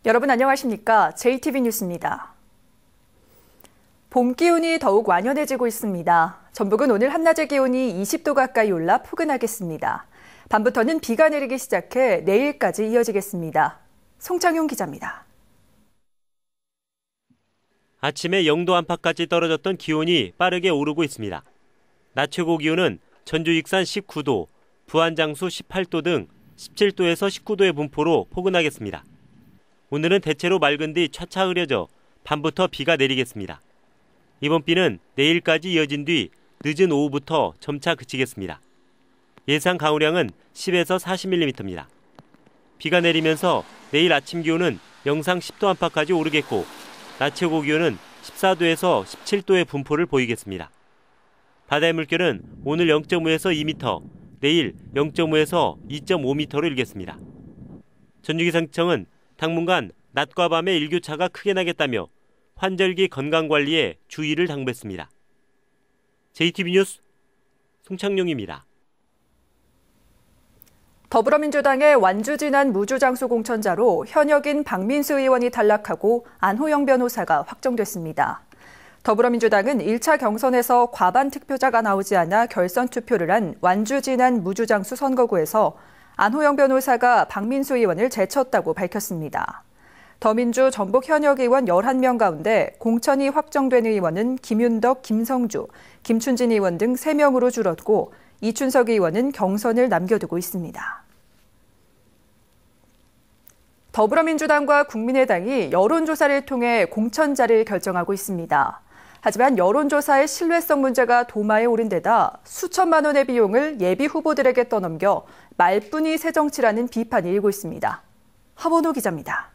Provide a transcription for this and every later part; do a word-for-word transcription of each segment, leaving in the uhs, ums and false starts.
여러분 안녕하십니까? 제이티비 뉴스입니다. 봄 기온이 더욱 완연해지고 있습니다. 전북은 오늘 한낮의 기온이 이십 도 가까이 올라 포근하겠습니다. 밤부터는 비가 내리기 시작해 내일까지 이어지겠습니다. 송창용 기자입니다. 아침에 영 도 안팎까지 떨어졌던 기온이 빠르게 오르고 있습니다. 낮 최고 기온은 전주 익산 십구 도, 부안 장수 십팔 도 등 십칠 도에서 십구 도의 분포로 포근하겠습니다. 오늘은 대체로 맑은 뒤 차차 흐려져 밤부터 비가 내리겠습니다. 이번 비는 내일까지 이어진 뒤 늦은 오후부터 점차 그치겠습니다. 예상 강우량은 십에서 사십 밀리미터입니다. 비가 내리면서 내일 아침 기온은 영상 십 도 안팎까지 오르겠고 낮 최고 기온은 십사 도에서 십칠 도의 분포를 보이겠습니다. 바다의 물결은 오늘 영 점 오에서 이 미터, 내일 영 점 오에서 이 점 오 미터로 일겠습니다. 전주기상청은 당분간 낮과 밤에 일교차가 크게 나겠다며 환절기 건강관리에 주의를 당부했습니다. 제이티비 뉴스 송창용입니다. 더불어민주당의 완주진안 무주장수 공천자로 현역인 박민수 의원이 탈락하고 안호영 변호사가 확정됐습니다. 더불어민주당은 일 차 경선에서 과반 득표자가 나오지 않아 결선 투표를 한 완주진안 무주장수 선거구에서 안호영 변호사가 박민수 의원을 제쳤다고 밝혔습니다. 더민주 전북 현역 의원 열한 명 가운데 공천이 확정된 의원은 김윤덕, 김성주, 김춘진 의원 등 세 명으로 줄었고 이춘석 의원은 경선을 남겨두고 있습니다. 더불어민주당과 국민의당이 여론조사를 통해 공천자를 결정하고 있습니다. 하지만 여론조사의 신뢰성 문제가 도마에 오른 데다 수천만 원의 비용을 예비 후보들에게 떠넘겨 말뿐이 새정치라는 비판이 일고 있습니다. 하원호 기자입니다.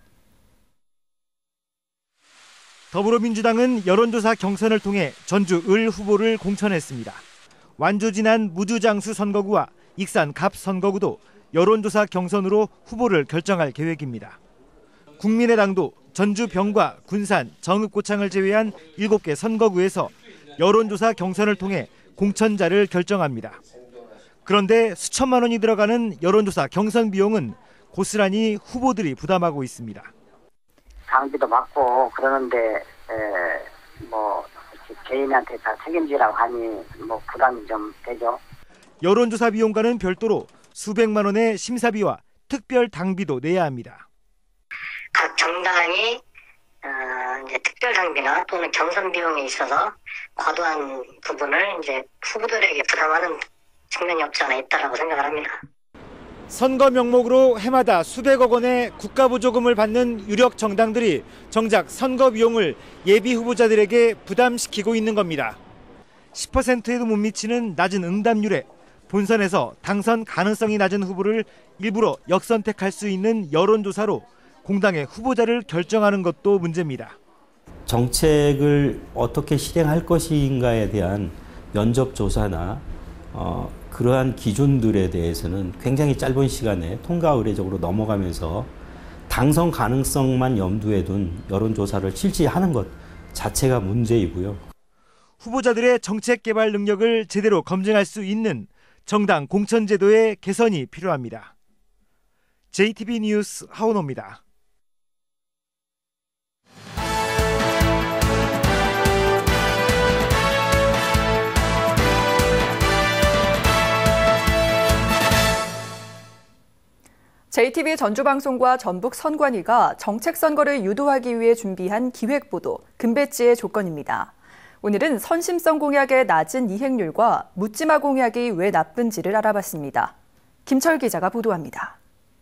더불어민주당은 여론조사 경선을 통해 전주 을 후보를 공천했습니다. 완주진안 무주장수 선거구와 익산 갑 선거구도 여론조사 경선으로 후보를 결정할 계획입니다. 국민의당도 전주 병과 군산, 정읍고창을 제외한 일곱 개 선거구에서 여론조사 경선을 통해 공천자를 결정합니다. 그런데 수천만 원이 들어가는 여론조사 경선 비용은 고스란히 후보들이 부담하고 있습니다. 장비도 받고 그러는데 에, 뭐 개인한테 다 책임지라고 하니 뭐 부담이 좀 되죠. 여론조사 비용과는 별도로 수백만 원의 심사비와 특별 당비도 내야 합니다. 각 정당이 어, 이제 특별 당비나 또는 경선 비용에 있어서 과도한 부분을 이제 후보들에게 부담하는 측면이 없지 않아 있다라고 생각을 합니다. 선거 명목으로 해마다 수백억 원의 국가보조금을 받는 유력 정당들이 정작 선거 비용을 예비 후보자들에게 부담시키고 있는 겁니다. 십 퍼센트에도 못 미치는 낮은 응답률에 본선에서 당선 가능성이 낮은 후보를 일부러 역선택할 수 있는 여론조사로 공당의 후보자를 결정하는 것도 문제입니다. 정책을 어떻게 실행할 것인가에 대한 면접조사나 어, 그러한 기준들에 대해서는 굉장히 짧은 시간에 통과 의례적으로 넘어가면서 당선 가능성만 염두에 둔 여론조사를 실시하는 것 자체가 문제이고요. 후보자들의 정책 개발 능력을 제대로 검증할 수 있는 정당 공천제도의 개선이 필요합니다. 제이티비 뉴스 하원호입니다. 제이티비 전주방송과 전북 선관위가 정책선거를 유도하기 위해 준비한 기획보도 금배지의 조건입니다. 오늘은 선심성 공약의 낮은 이행률과 묻지마 공약이 왜 나쁜지를 알아봤습니다. 김철 기자가 보도합니다.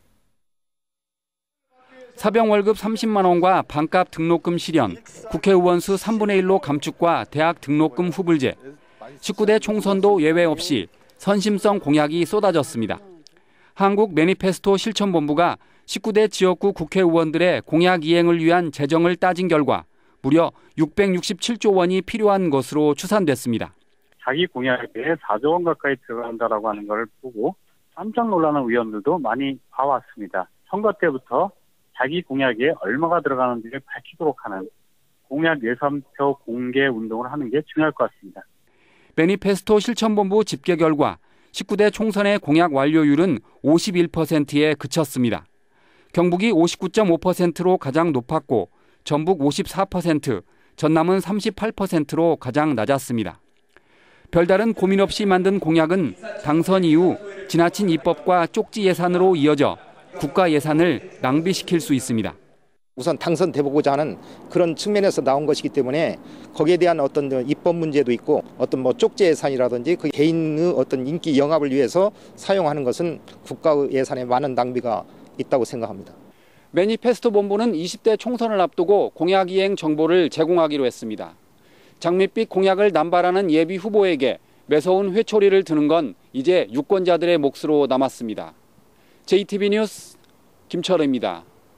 사병 월급 삼십만 원과 반값 등록금 실현, 국회의원 수 삼분의 일로 감축과 대학 등록금 후불제, 십구 대 총선도 예외 없이 선심성 공약이 쏟아졌습니다. 한국 매니페스토 실천본부가 십구 대 지역구 국회의원들의 공약 이행을 위한 재정을 따진 결과 무려 육백육십칠조 원이 필요한 것으로 추산됐습니다. 자기 공약에 사조 원 가까이 들어간다라고 하는 걸 보고 깜짝 놀라는 의원들도 많이 봐왔습니다. 선거 때부터 자기 공약에 얼마가 들어가는지를 밝히도록 하는 공약 예산표 공개 운동을 하는 게 중요할 것 같습니다. 매니페스토 실천본부 집계 결과 십구 대 총선의 공약 완료율은 오십일 퍼센트에 그쳤습니다. 경북이 오십구 점 오 퍼센트로 가장 높았고 전북 오십사 퍼센트, 전남은 삼십팔 퍼센트로 가장 낮았습니다. 별다른 고민 없이 만든 공약은 당선 이후 지나친 입법과 쪽지 예산으로 이어져 국가 예산을 낭비시킬 수 있습니다. 우선 당선돼보고자 하는 그런 측면에서 나온 것이기 때문에 거기에 대한 어떤 입법 문제도 있고 어떤 뭐 쪽지 예산이라든지 그 개인의 어떤 인기 영합을 위해서 사용하는 것은 국가 예산에 많은 낭비가 있다고 생각합니다. 매니페스토 본부는 이십 대 총선을 앞두고 공약 이행 정보를 제공하기로 했습니다. 장밋빛 공약을 남발하는 예비 후보에게 매서운 회초리를 드는 건 이제 유권자들의 몫으로 남았습니다. 제이티비 뉴스 김철우입니다.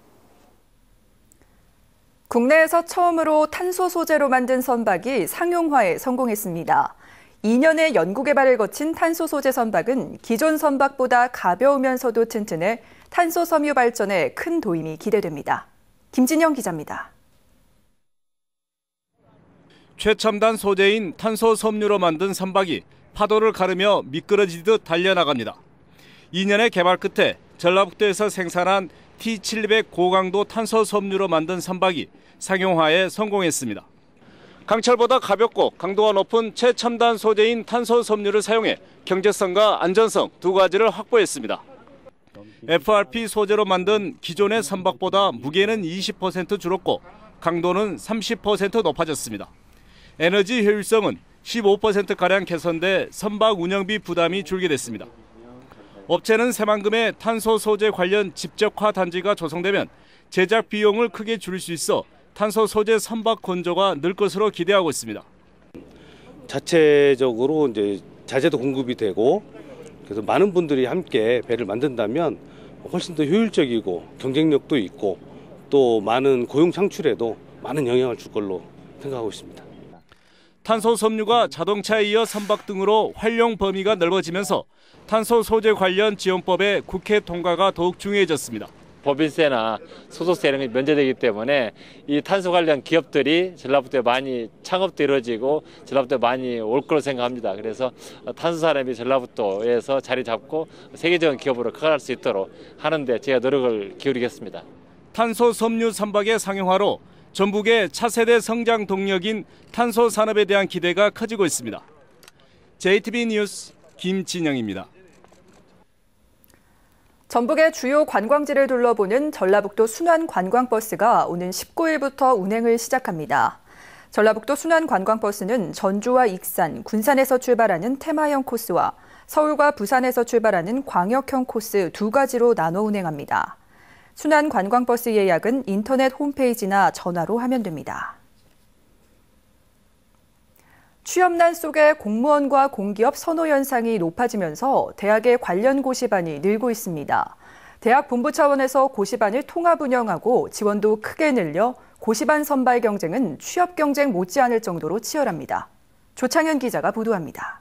국내에서 처음으로 탄소 소재로 만든 선박이 상용화에 성공했습니다. 이 년의 연구개발을 거친 탄소 소재 선박은 기존 선박보다 가벼우면서도 튼튼해 탄소 섬유 발전에 큰 도움이 기대됩니다. 김진영 기자입니다. 최첨단 소재인 탄소 섬유로 만든 선박이 파도를 가르며 미끄러지듯 달려나갑니다. 이 년의 개발 끝에 전라북도에서 생산한 티 칠백 고강도 탄소 섬유로 만든 선박이 상용화에 성공했습니다. 강철보다 가볍고 강도가 높은 최첨단 소재인 탄소 섬유를 사용해 경제성과 안전성 두 가지를 확보했습니다. 에프알피 소재로 만든 기존의 선박보다 무게는 이십 퍼센트 줄었고 강도는 삼십 퍼센트 높아졌습니다. 에너지 효율성은 십오 퍼센트가량 개선돼 선박 운영비 부담이 줄게 됐습니다. 업체는 새만금의 탄소 소재 관련 집적화 단지가 조성되면 제작 비용을 크게 줄일 수 있어 탄소 소재 선박 건조가 늘 것으로 기대하고 있습니다. 자체적으로 이제 자재도 공급이 되고 그래서 많은 분들이 함께 배를 만든다면 훨씬 더 효율적이고 경쟁력도 있고 또 많은 고용 창출에도 많은 영향을 줄 걸로 생각하고 있습니다. 탄소 섬유가 자동차에 이어 선박 등으로 활용 범위가 넓어지면서 탄소 소재 관련 지원법의 국회 통과가 더욱 중요해졌습니다. 법인세나 소득세 이런 게 면제되기 때문에 이 탄소 관련 기업들이 전라북도에 많이 창업도 이루어지고 전라북도에 많이 올 거로 생각합니다. 그래서 탄소 산업이 전라북도에서 자리 잡고 세계적인 기업으로 커갈 수 있도록 하는데 제가 노력을 기울이겠습니다. 탄소 섬유 선박의 상용화로 전북의 차세대 성장 동력인 탄소 산업에 대한 기대가 커지고 있습니다. 제이티비 뉴스 김진영입니다. 전북의 주요 관광지를 둘러보는 전라북도 순환관광버스가 오는 십구 일부터 운행을 시작합니다. 전라북도 순환관광버스는 전주와 익산, 군산에서 출발하는 테마형 코스와 서울과 부산에서 출발하는 광역형 코스 두 가지로 나눠 운행합니다. 순환관광버스 예약은 인터넷 홈페이지나 전화로 하면 됩니다. 취업난 속에 공무원과 공기업 선호 현상이 높아지면서 대학의 관련 고시반이 늘고 있습니다. 대학 본부 차원에서 고시반을 통합 운영하고 지원도 크게 늘려 고시반 선발 경쟁은 취업 경쟁 못지않을 정도로 치열합니다. 조창현 기자가 보도합니다.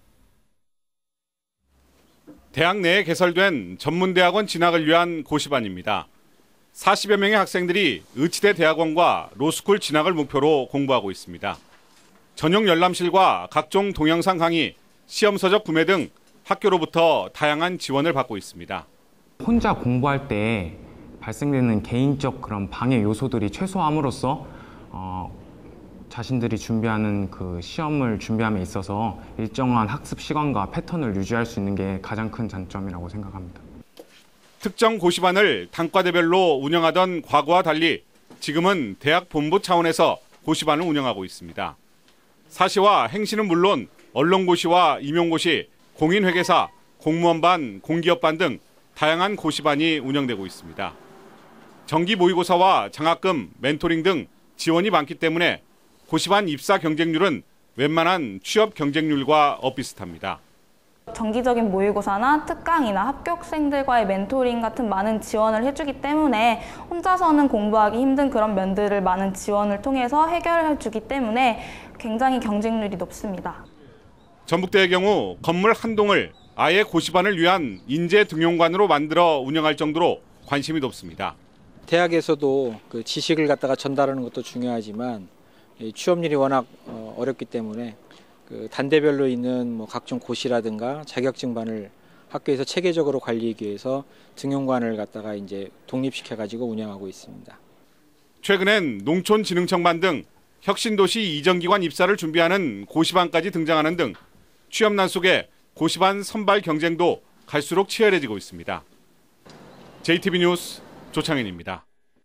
대학 내에 개설된 전문대학원 진학을 위한 고시반입니다. 사십여 명의 학생들이 의치대 대학원과 로스쿨 진학을 목표로 공부하고 있습니다. 전용 열람실과 각종 동영상 강의, 시험 서적 구매 등 학교로부터 다양한 지원을 받고 있습니다. 혼자 공부할 때 발생되는 개인적 그런 방해 요소들이 최소함으로써 어, 자신들이 준비하는 그 시험을 준비함에 있어서 일정한 학습 시간과 패턴을 유지할 수 있는 게 가장 큰 장점이라고 생각합니다. 특정 고시반을 단과대별로 운영하던 과거와 달리 지금은 대학 본부 차원에서 고시반을 운영하고 있습니다. 사시와 행시는 물론 언론고시와 임용고시, 공인회계사, 공무원반, 공기업반 등 다양한 고시반이 운영되고 있습니다. 정기 모의고사와 장학금, 멘토링 등 지원이 많기 때문에 고시반 입사 경쟁률은 웬만한 취업 경쟁률과 엇비슷합니다. 정기적인 모의고사나 특강이나 합격생들과의 멘토링 같은 많은 지원을 해주기 때문에 혼자서는 공부하기 힘든 그런 면들을 많은 지원을 통해서 해결해주기 때문에 굉장히 경쟁률이 높습니다. 전북대의 경우 건물 한 동을 아예 고시반을 위한 인재 등용관으로 만들어 운영할 정도로 관심이 높습니다. 대학에서도 그 지식을 갖다가 전달하는 것도 중요하지만 취업률이 워낙 어렵기 때문에 그 단대별로 있는 뭐 각종 고시라든가 자격증반을 학교에서 체계적으로 관리하기 위해서 등용관을 갖다가 이제 독립시켜 가지고 운영하고 있습니다. 최근엔 농촌진흥청반 등 혁신도시 이전기관 입사를 준비하는 고시반까지 등장하는 등 취업난 속에 고시반 선발 경쟁도 갈수록 치열해지고 있습니다. 제이티비 뉴스 조창현입니다.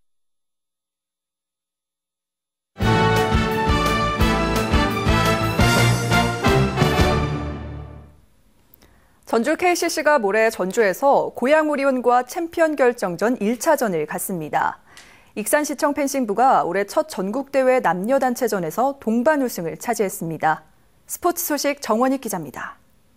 전주 케이씨씨가 모레 전주에서 고양 오리온과 챔피언 결정전 일 차전을 갖습니다. 익산시청 펜싱부가 올해 첫 전국대회 남녀단체전에서 동반 우승을 차지했습니다. 스포츠 소식 정원익 기자입니다.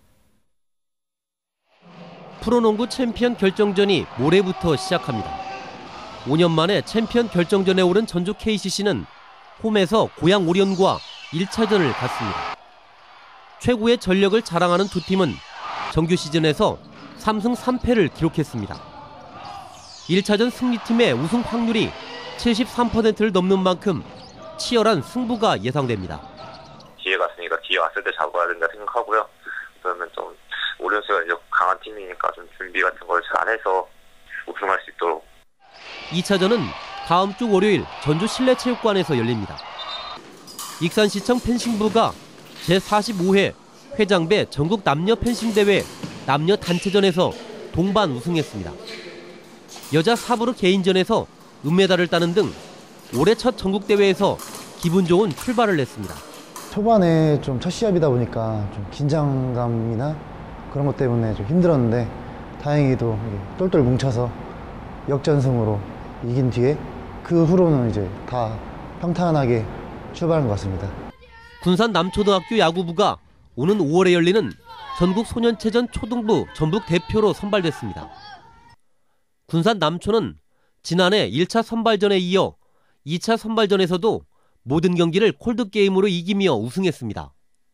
프로농구 챔피언 결정전이 모레부터 시작합니다. 오 년 만에 챔피언 결정전에 오른 전주 케이씨씨는 홈에서 고양 오리온과 일 차전을 갖습니다. 최고의 전력을 자랑하는 두 팀은 정규 시즌에서 삼 승 삼 패를 기록했습니다. 일 차전 승리팀의 우승 확률이 칠십삼 퍼센트를 넘는 만큼 치열한 승부가 예상됩니다. 기회가 왔으니까 기회 왔을 때 잡아야 된다 생각하고요. 그러면 좀 오리온스가 이제 강한 팀이니까 좀 준비 같은 걸 잘 해서 우승할 수 있도록. 이 차전은 다음 주 월요일 전주 실내체육관에서 열립니다. 익산시청 펜싱부가 제사십오 회 회장배 전국 남녀 펜싱대회 남녀 단체전에서 동반 우승했습니다. 여자 사부르 개인전에서 은메달을 따는 등 올해 첫 전국대회에서 기분 좋은 출발을 냈습니다. 초반에 좀 첫 시합이다 보니까 좀 긴장감이나 그런 것 때문에 좀 힘들었는데 다행히도 똘똘 뭉쳐서 역전승으로 이긴 뒤에 그 후로는 이제 다 평탄하게 출발한 것 같습니다. 군산 남초등학교 야구부가 오는 오월에 열리는 전국 소년체전 초등부 전북 대표로 선발됐습니다. 군산 남초는 지난해 일 차 선발전에 이어 이 차 선발전에서도 모든 경기를 콜드게임으로 이기며 우승했습니다.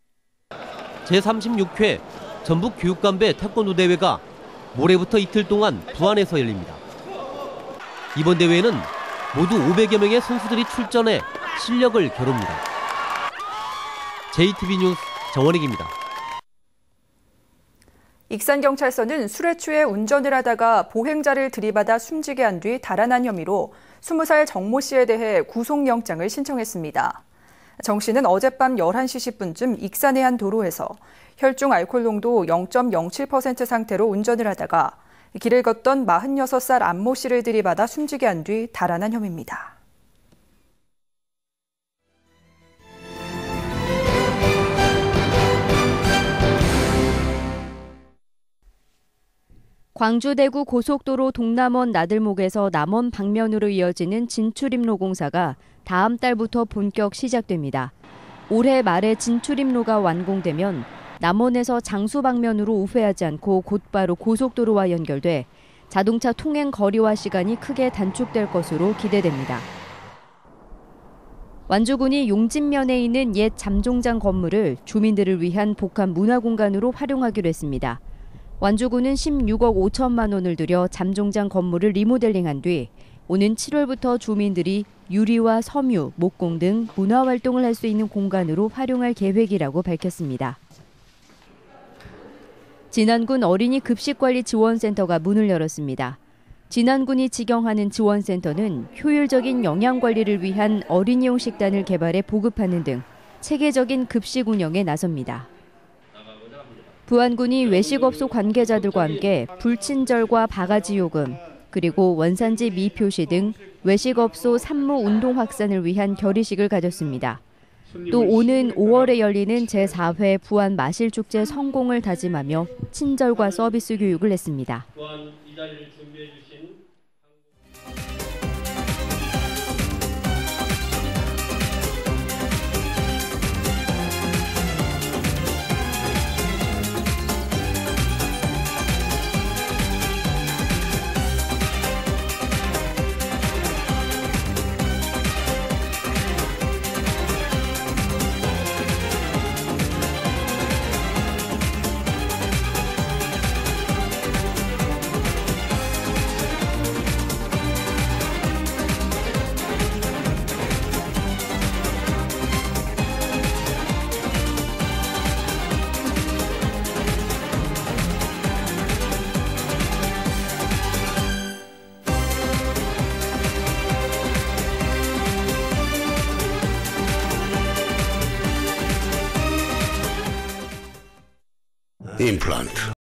제삼십육 회 전북 교육감배 태권도 대회가 모레부터 이틀 동안 부안에서 열립니다. 이번 대회에는 모두 오백여 명의 선수들이 출전해 실력을 겨룹니다. 제이티비 뉴스 정원익입니다. 익산경찰서는 술에 취해 운전을 하다가 보행자를 들이받아 숨지게 한 뒤 달아난 혐의로 스무 살 정모 씨에 대해 구속영장을 신청했습니다. 정 씨는 어젯밤 열한 시 십 분쯤 익산의 한 도로에서 혈중 알코올 농도 영 점 영칠 퍼센트 상태로 운전을 하다가 길을 걷던 마흔여섯 살 안모 씨를 들이받아 숨지게 한 뒤 달아난 혐의입니다. 광주 대구 고속도로 동남원 나들목에서 남원 방면으로 이어지는 진출입로 공사가 다음 달부터 본격 시작됩니다. 올해 말에 진출입로가 완공되면 남원에서 장수 방면으로 우회하지 않고 곧바로 고속도로와 연결돼 자동차 통행 거리와 시간이 크게 단축될 것으로 기대됩니다. 완주군이 용진면에 있는 옛 잠종장 건물을 주민들을 위한 복합 문화공간으로 활용하기로 했습니다. 완주군은 십육억 오천만 원을 들여 잠종장 건물을 리모델링한 뒤 오는 칠월부터 주민들이 유리와 섬유, 목공 등 문화활동을 할 수 있는 공간으로 활용할 계획이라고 밝혔습니다. 진안군 어린이 급식관리지원센터가 문을 열었습니다. 진안군이 직영하는 지원센터는 효율적인 영양관리를 위한 어린이용 식단을 개발해 보급하는 등 체계적인 급식 운영에 나섭니다. 부안군이 외식업소 관계자들과 함께 불친절과 바가지 요금, 그리고 원산지 미표시 등 외식업소 산무 운동 확산을 위한 결의식을 가졌습니다. 또 오는 오월에 열리는 제사 회 부안 마실축제 성공을 다짐하며 친절과 서비스 교육을 했습니다. 임플란트.